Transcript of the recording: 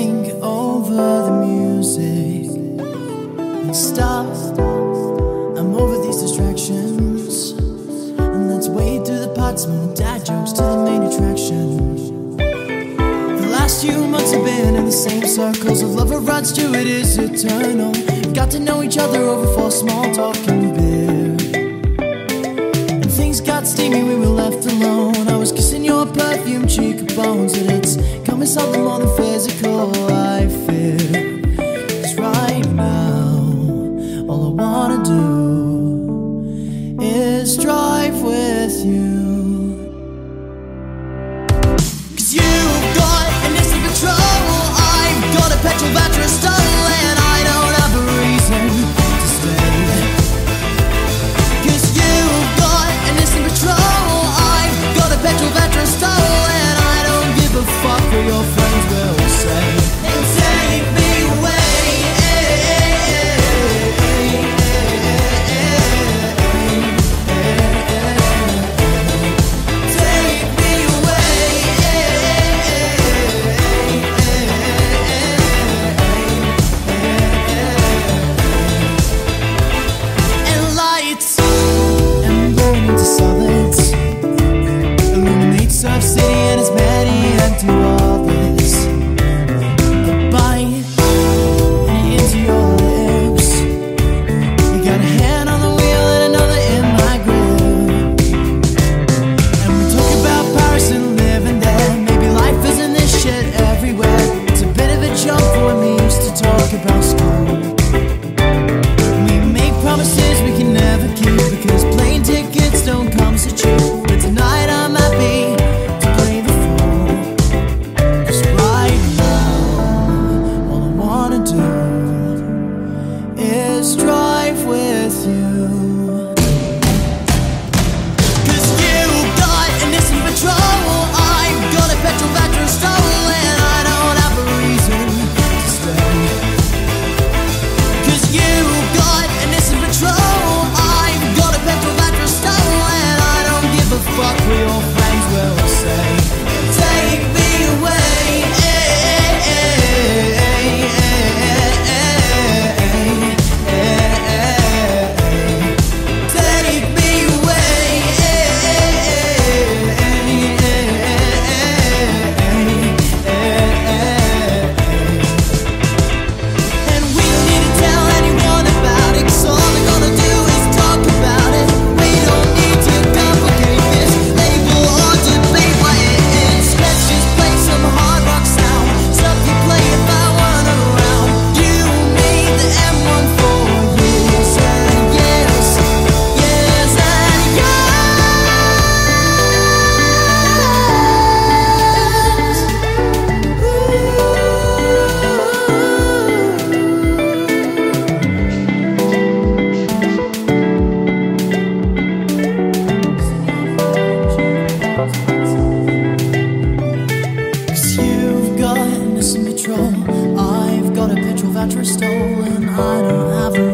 think over the music and stop. I'm over these distractions, and let's wade through the pot smoke, dad jokes to the main attraction. The last few months have been in the same circles of love, runs to it is eternal. Got to know each other over for small talk and beer, and things got steamy, we were left alone. I was kissing your perfume cheekbones, and it's coming something more than physical, I fear. 'Cause right now, all I wanna do is drive with you. 'Cause you've got a Nissan Patrol, I've got a petrol battery stole, and I don't have a reason to stay. 'Cause you've got a Nissan Patrol, I've got a petrol battery stole, and I don't give a fuck what your friends will say. And take me away. Surf City and its many empty waters, a bite into your lips. You got a hand on the wheel and another in my grip, and we talk about Paris and living there. Maybe life isn't this shit everywhere. It's a bit of a jump from when we used to talk about school. We make promises we can never keep, because plane tickets don't come so cheap. But tonight I'm happy to play the fool, 'cause right now all I wanna do is drive with you. 'Cause you've got a Nissan Patrol, I've got a petrol battery stole, and I don't have a reason to stay. 'Cause you've got a Nissan Patrol, I've got a petrol battery stole, and I don't give a fuck what your friends will say. Take me away. Take me away. And we don't need to tell anyone about it, 'cause all they're gonna do is talk about it. We don't need to complicate this, label or debate what it is. Let's just play some hard rock sound, stuff you play if I weren't around. You made the M1 for years and years, years and Cause you've got a Nissan Patrol, I've got a petrol battery stolen, I don't have a